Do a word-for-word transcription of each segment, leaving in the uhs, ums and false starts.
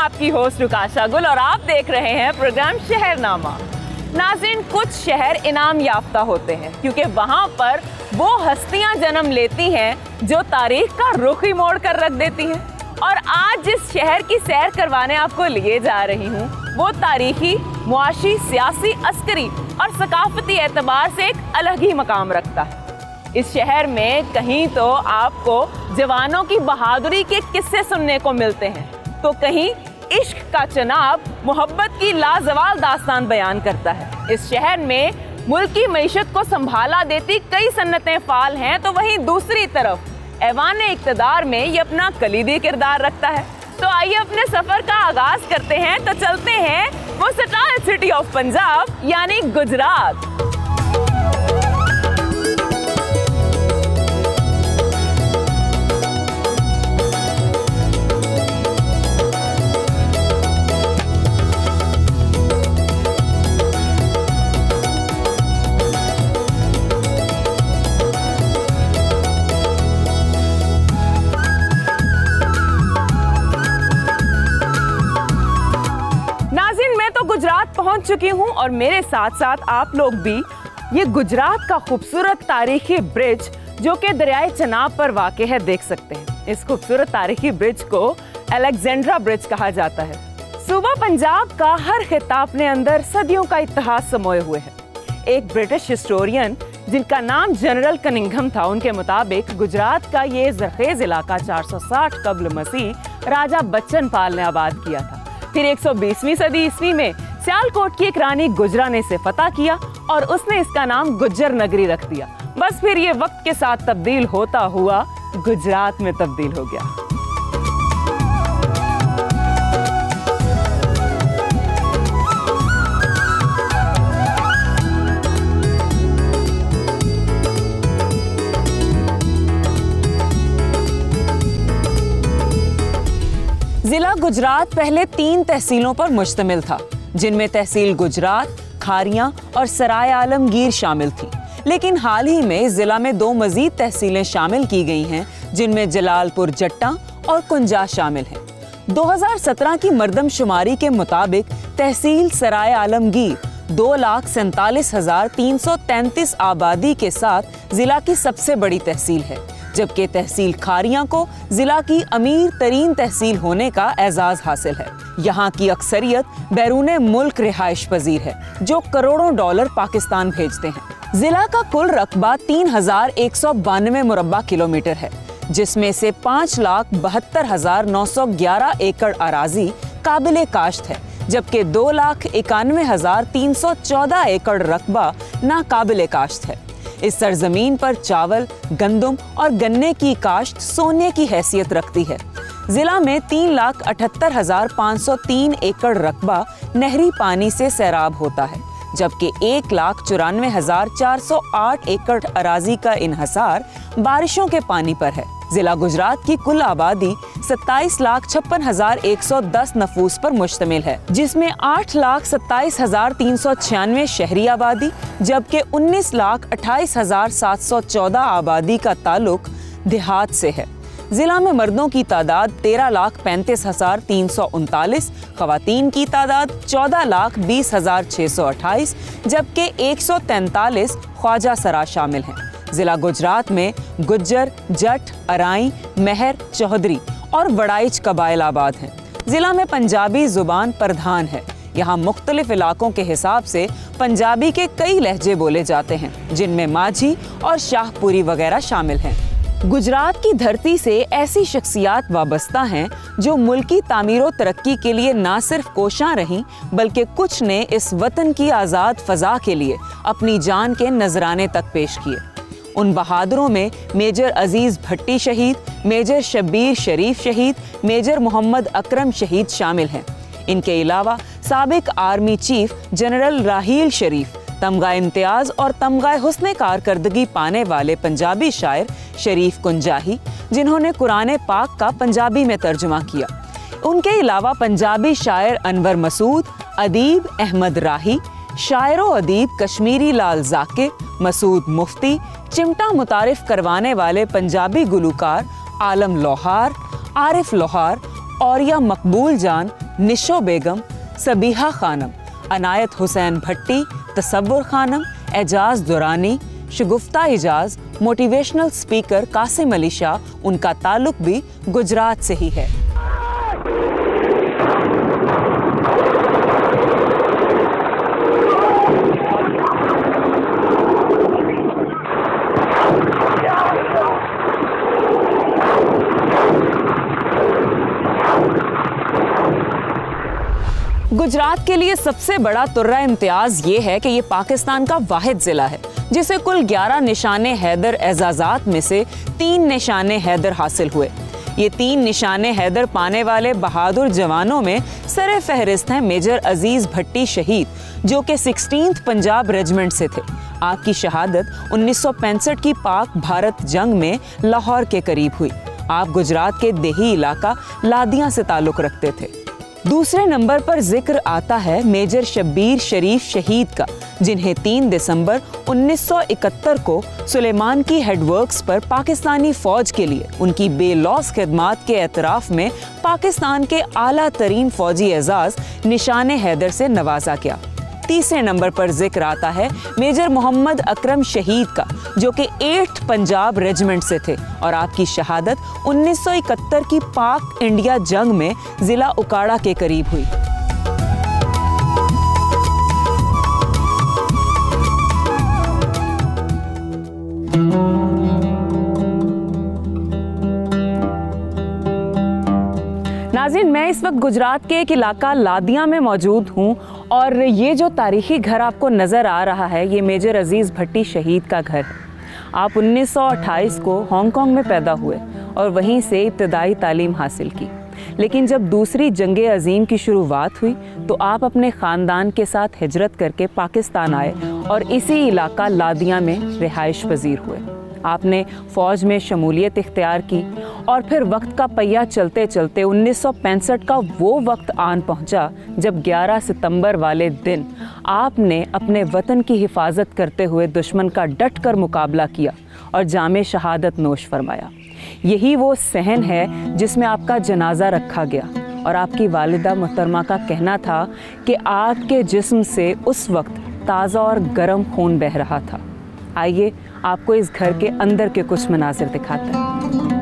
आपकी होस्ट रुकाशा गुल और आप देख रहे हैं प्रोग्राम शहरनामा। नाज़रीन, कुछ शहर इनाम याफ्ता होते हैं क्योंकि वहाँ पर वो हस्तियाँ जन्म लेती हैं जो तारीख का रुख ही मोड़ कर रख देती हैं। और आज जिस शहर की सैर करवाने आपको लिए जा रही हूँ वो तारीखी, मुआशी, सियासी, अस्करी और सकाफती एतबार से एक अलग ही मकाम रखता है। इस शहर में कहीं तो आपको जवानों की बहादुरी के किस्से सुनने को मिलते हैं, तो कहीं इश्क का चनाब मोहब्बत की लाजवाल दास्तान बयान करता है। इस शहर में मुल्क की मईशत को संभाला देती कई सन्नतें फाल हैं, तो वहीं दूसरी तरफ ऐवान इक़्तिदार में ये अपना कलीदी किरदार रखता है। तो आइए अपने सफर का आगाज करते हैं। तो चलते हैं वो स्टार सिटी ऑफ पंजाब यानी गुजरात। गुजरात पहुंच चुकी हूं और मेरे साथ साथ आप लोग भी ये गुजरात का खूबसूरत तारीखी ब्रिज जो कि दरियाए चनाब पर वाक़ है देख सकते हैं। इस खूबसूरत तारीखी ब्रिज को अलेक्जेंड्रा ब्रिज कहा जाता है। सूबा पंजाब का हर खिताब अपने अंदर सदियों का इतिहास समोए हुए है। एक ब्रिटिश हिस्टोरियन जिनका नाम जनरल कनिंघम था, उनके मुताबिक गुजरात का ये ज़रखेज़ इलाका चार सौ साठ कब्ल मसीह राजा बच्चन पाल ने आबाद किया था। फिर एक सौ बीसवीं सदी ईस्वी में सियालकोट की एक रानी गुजरा ने इसे फतह किया और उसने इसका नाम गुज्जर नगरी रख दिया। बस फिर ये वक्त के साथ तब्दील होता हुआ गुजरात में तब्दील हो गया। जिला गुजरात पहले तीन तहसीलों पर मुश्तमिल था, जिनमें तहसील गुजरात, खारियां और सराय आलमगीर शामिल थी। लेकिन हाल ही में जिला में दो मजीद तहसीलें शामिल की गई हैं, जिनमें जलालपुर जट्टा और कुंजा शामिल हैं। दो हज़ार सत्रह की मर्दमशुमारी के मुताबिक तहसील सराय आलमगीर दो लाख सैंतालीस हजार तीन सौ तैंतीस आबादी के साथ जिला की सबसे बड़ी तहसील है, जबकि तहसील खारियां को जिला की अमीर तरीन तहसील होने का एजाज हासिल है। यहाँ की अक्सरियत बैरूने मुल्क रिहाइश पजीर है, जो करोड़ों डॉलर पाकिस्तान भेजते हैं। जिला का कुल रकबा तीन हजार एक सौ बानवे मुरब्बा किलोमीटर है, जिसमें से पाँच लाख बहत्तर हजार नौ सौ ग्यारह एकड़ अराजी काबिले काश्त है, जबकि दो लाख इक्यानवे हजार तीन सौ चौदह एकड़ रकबा नाकाबिले काश्त है। इस सरजमीन पर चावल, गंदम और गन्ने की काश्त सोने की हैसियत रखती है। जिला में तीन लाख अठहत्तर हजार पाँच सौ तीन एकड़ रकबा नहरी पानी से सैराब होता है, जबकि एक लाख चौरानवे हजार चार सौ आठ एकड़ अराजी का इन्हसार बारिशों के पानी पर है। जिला गुजरात की कुल आबादी सत्ताईस लाख छप्पन हजार एक सौ दस नफूस पर मुश्तमिल है, जिसमें आठ लाख सत्ताईस हजार तीन सौ छियानवे शहरी आबादी, जबकि उन्नीस लाख अट्ठाईस हजार सात सौ चौदह आबादी का ताल्लुक देहात से है। जिला में मर्दों की तादाद तेरह लाख पैंतीस हजार तीन सौ उनतालीस, खवातीन की तादाद चौदह लाख बीस हजार छह सौ अट्ठाईस, जबकि एक सौ तैंतालीस ख्वाजा सरा शामिल हैं। जिला गुजरात में गुज्जर, जट, अराई, मेहर, चौधरी और वड़ाइच कबाइल आबाद हैं। जिला में पंजाबी जुबान प्रधान है। यहाँ मुख्तलिफ इलाकों के हिसाब से पंजाबी के कई लहजे बोले जाते हैं, जिनमें माझी और शाहपुरी वगैरह शामिल हैं। गुजरात की धरती से ऐसी शख्सियात वाबस्ता हैं जो मुल्की तामीर तरक्की के लिए ना सिर्फ कोशां रहीं, बल्कि कुछ ने इस वतन की आज़ाद फ़ज़ा के लिए अपनी जान के नजराने तक पेश किए। उन बहादुरों में मेजर अजीज़ भट्टी शहीद, मेजर शब्बीर शरीफ शहीद, मेजर मोहम्मद अकरम शहीद शामिल हैं। इनके अलावा साबिक army chief general Raheel Sharif, तमगा इम्तियाज़ और तमगा हुस्न कारकर्दगी पाने वाले पंजाबी शायर शरीफ कुंजाही, जिन्होंने कुरान पाक का पंजाबी में तर्जुमा किया। उनके अलावा पंजाबी शायर अनवर मसूद, अदीब अहमद राही, शायरो अदीब कश्मीरी लाल जाकिर, मसूद मुफ्ती, चिमटा मुतारिफ करवाने वाले पंजाबी गुलूकार आलम लोहार, आरिफ लोहार और या मकबूल जान, निशो बेगम, सबीहा खानम, अनायत हुसैन भट्टी, तसव्वुर खानम, एजाज दुरानी, शगुफ्ता इजाज, मोटिवेशनल स्पीकर कासिम अली शाह, उनका ताल्लुक भी गुजरात से ही है। गुजरात के लिए सबसे बड़ा तुर्रा इम्तियाज ये है कि ये पाकिस्तान का वाहिद जिला है जिसे कुल ग्यारह निशाने हैदर एजाजात में से तीन निशाने हैदर हासिल हुए। ये तीन निशाने हैदर पाने वाले बहादुर जवानों में सरे फहरिस्त हैं मेजर अजीज भट्टी शहीद, जो कि सिक्सटीन्थ पंजाब रेजिमेंट से थे। आपकी शहादत उन्नीस सौ पैंसठ की पाक भारत जंग में लाहौर के करीब हुई। आप गुजरात के देही इलाका लादियां से ताल्लुक रखते थे। दूसरे नंबर पर जिक्र आता है मेजर शब्बीर शरीफ शहीद का, जिन्हें तीन दिसंबर उन्नीस सौ इकहत्तर को सुलेमान की हेडवर्क्स पर पाकिस्तानी फौज के लिए उनकी बेलौस खिदमात के एतराफ में पाकिस्तान के आला तरीन फौजी एजाज निशाने हैदर से नवाजा गया। तीसरे नंबर पर जिक्र आता है मेजर मोहम्मद अकरम शहीद का, जो कि एट्थ पंजाब रेजिमेंट से थे और आपकी शहादत उन्नीस सौ इकहत्तर की पाक इंडिया जंग में जिला उकाड़ा के करीब हुई। नाज़रीन, मैं इस वक्त गुजरात के एक इलाका लादिया में मौजूद हूँ और ये जो तारीखी घर आपको नज़र आ रहा है ये मेजर अजीज़ भट्टी शहीद का घर है। आप उन्नीस सौ अट्ठाईस को हांगकांग में पैदा हुए और वहीं से इब्तदाई तालीम हासिल की, लेकिन जब दूसरी जंग अजीम की शुरुआत हुई तो आप अपने ख़ानदान के साथ हिजरत करके पाकिस्तान आए और इसी इलाका लादिया में रिहाइश पजीर हुए। आपने फ़ौज में शमूलियत इख्तियार की और फिर वक्त का पहिया चलते चलते उन्नीस सौ पैंसठ का वो वक्त आन पहुंचा जब ग्यारह सितंबर वाले दिन आपने अपने वतन की हिफाजत करते हुए दुश्मन का डट कर मुकाबला किया और जामे शहादत नोश फरमाया। यही वो सहन है जिसमें आपका जनाजा रखा गया और आपकी वालिदा मोहतरमा का कहना था कि आपके जिस्म से उस वक्त ताज़ा और गर्म खून बह रहा था। आइए आपको इस घर के अंदर के कुछ मनाजिर दिखाते हैं।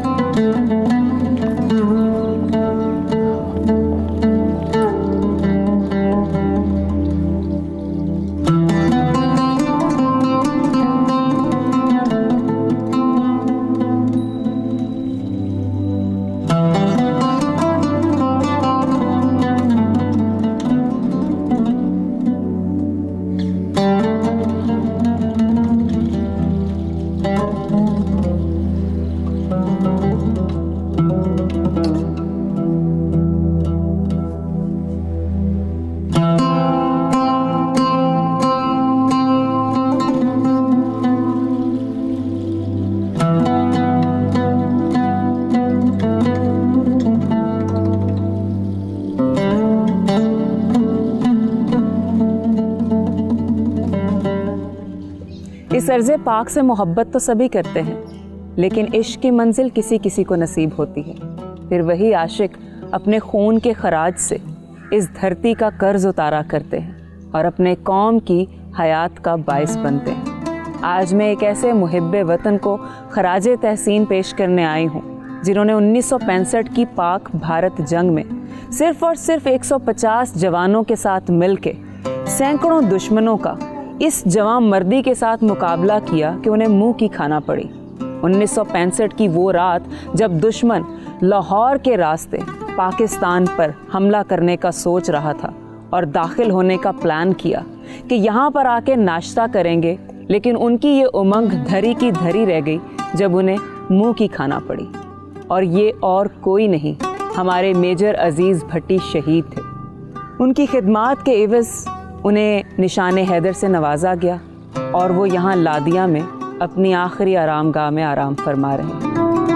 इस अर्ज़े पाक से मोहब्बत तो सभी करते हैं, लेकिन इश्क की मंजिल किसी किसी को नसीब होती है। फिर वही आशिक अपने खून के खराज से इस धरती का कर्ज उतारा करते हैं और अपने कौम की हयात का बाइस बनते हैं। आज मैं एक ऐसे मुहिब्बे वतन को खराजे तहसीन पेश करने आई हूँ जिन्होंने उन्नीस सौ पैंसठ की पाक भारत जंग में सिर्फ और सिर्फ एक सौ पचास जवानों के साथ मिलके सैकड़ों दुश्मनों का इस जवां मर्दी के साथ मुकाबला किया कि उन्हें मुंह की खाना पड़ी। उन्नीस सौ पैंसठ की वो रात जब दुश्मन लाहौर के रास्ते पाकिस्तान पर हमला करने का सोच रहा था और दाखिल होने का प्लान किया कि यहाँ पर आके नाश्ता करेंगे, लेकिन उनकी ये उमंग धरी की धरी रह गई जब उन्हें मुंह की खाना पड़ी। और ये और कोई नहीं, हमारे मेजर अजीज़ भट्टी शहीद थे। उनकी खिदमात के एवज़ उन्हें निशाने हैदर से नवाजा गया और वो यहाँ लादिया में अपनी आखिरी आरामगाह में आराम फरमा रहे हैं।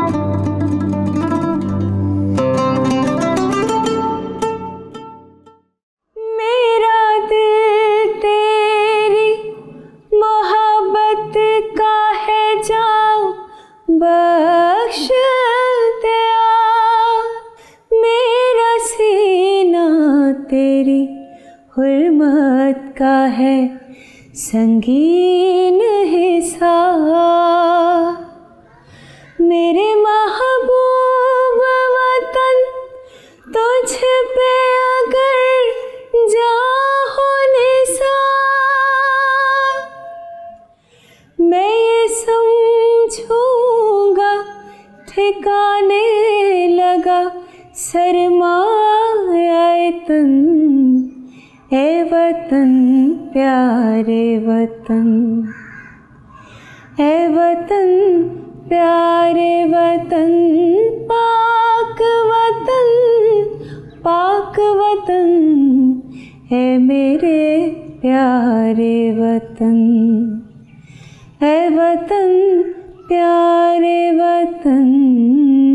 मेरा दिल तेरी मोहब्बत का है जाम बख्श दिया, मेरा सीना का है संगीन हिसाब। मेरे महबूब वतन तुझ पे अगर जाहो निसार, मैं ये समझूंगा ठिकाने लगा सरमाए तन। ए वतन प्यारे वतन, ए वतन प्यारे वतन, पाक वतन पाक वतन, है मेरे प्यारे वतन। है वतन प्यारे वतन।